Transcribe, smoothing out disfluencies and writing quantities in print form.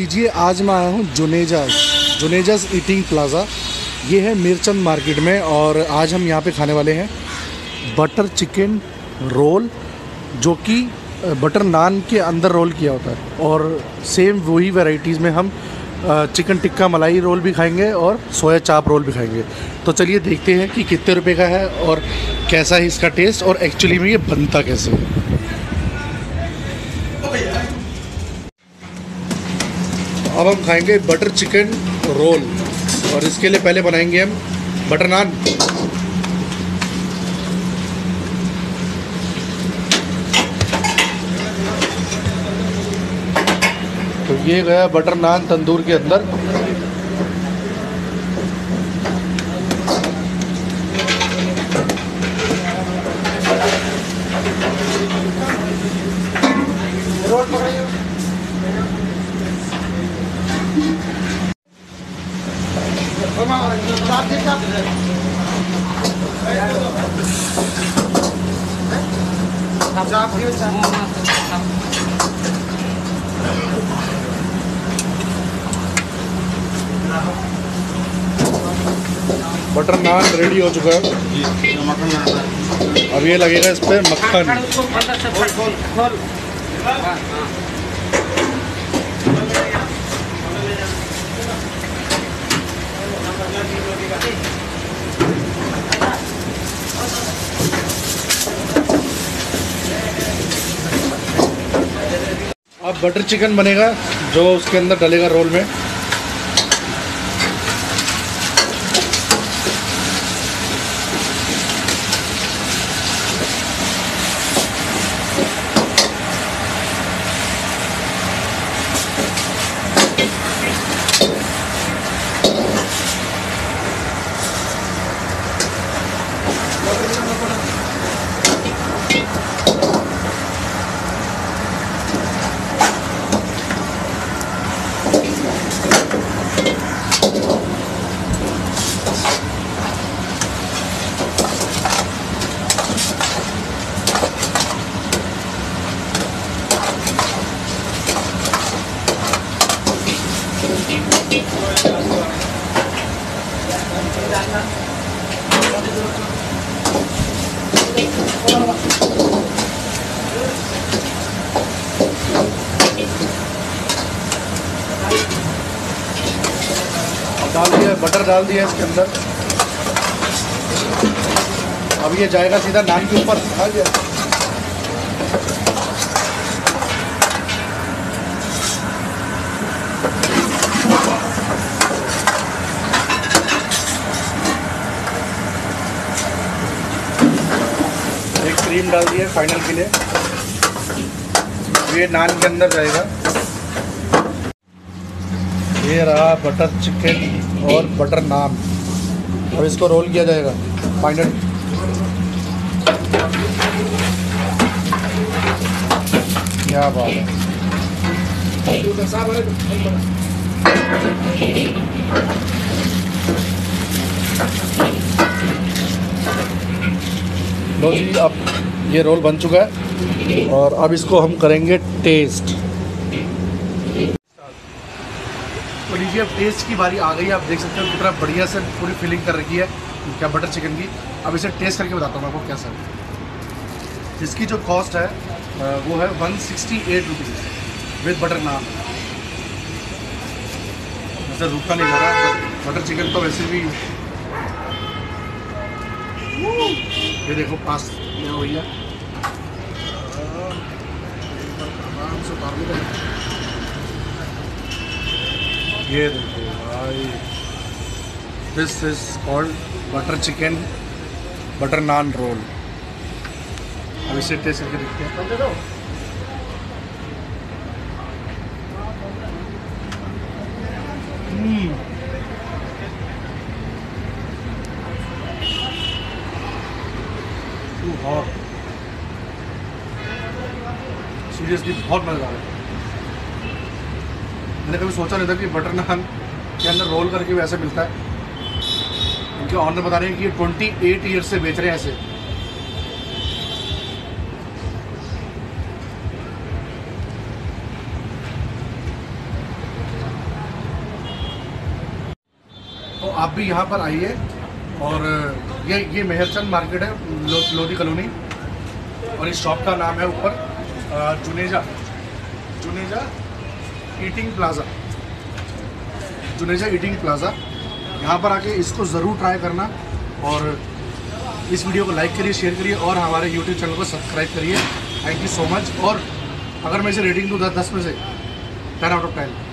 लीजिए, आज मैं आया हूँ जुनेजा's ईटिंग प्लाज़ा। ये है मीरचंद मार्केट में और आज हम यहाँ पे खाने वाले हैं बटर चिकन रोल, जो कि बटर नान के अंदर रोल किया होता है। और सेम वही वैराइटीज़ में हम चिकन टिक्का मलाई रोल भी खाएंगे और सोया चाप रोल भी खाएंगे। तो चलिए देखते हैं कि कितने रुपए का है और कैसा है इसका टेस्ट और एक्चुअली में ये बनता कैसे है। अब हम खाएंगे बटर चिकन रोल और इसके लिए पहले बनाएंगे हम बटर नान। तो ये गया बटर नान तंदूर के अंदर। बटर नान रेडी हो चुका है। अब ये लगेगा इस पर मक्खन। अब बटर चिकन बनेगा जो उसके अंदर डलेगा रोल में। डाल दिया बटर, डाल दिया इसके अंदर। अब ये जाएगा सीधा नान के ऊपर। आ गया। एक क्रीम डाल दी है फाइनल के लिए। ये नान के अंदर जाएगा। ये रहा बटर चिकन और बटर नान। अब इसको रोल किया जाएगा फाइनल। क्या बात है। लो जी, अब ये रोल बन चुका है और अब इसको हम करेंगे टेस्ट। तो लीजिए, अब टेस्ट की बारी आ गई। आप देख सकते हो कितना बढ़िया से पूरी फिलिंग कर रखी है क्या बटर चिकन की। अब इसे टेस्ट करके बताता हूँ मैं आपको कैसा है। इसकी जो कॉस्ट है वो है 168 रुपीज़ विद बटर नान। वैसे रुका नहीं जा रहा बटर चिकन तो वैसे भी। ये देखो पास ये हो गया। आराम से उतार लो। ये देखो भाई, this is called butter chicken butter naan roll. अब इसे टेस्ट करके देखते हैं। सीरियसली बहुत मज़ेदार है। मैंने कभी सोचा नहीं था कि बटर नान के अंदर रोल करके भी ऐसे मिलता है। इनके ऑनर बता रहे हैं कि 28 ईयर से बेच रहे हैं ऐसे। तो आप भी यहाँ पर आइए। और ये मेहरचंद मार्केट है, लोधी कॉलोनी, और इस शॉप का नाम है ऊपर Juneja eating plaza, Juneja eating plaza. यहाँ पर आके इसको ज़रूर ट्राई करना, और इस वीडियो को लाइक करिए, शेयर करिए, और हमारे YouTube चैनल को सब्सक्राइब करिए। Thank you so much. और अगर मैं इसे रेटिंग दूँ 10 में से 10 आउट ऑफ 10।